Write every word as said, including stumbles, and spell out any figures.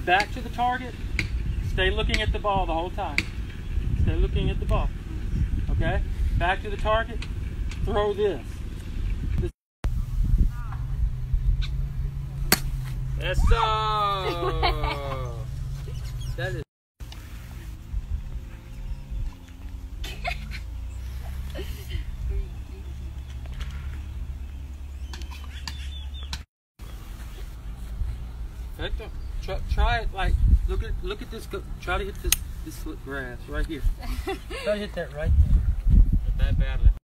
back to the target. Stay looking at the ball the whole time. Stay looking at the ball. Okay? Back to the target. Throw this. this. Yes, so. That is. Perfecto. Try, try it like look at look at this. Go, try to hit this this grass right here. Try to hit that right there. That badly.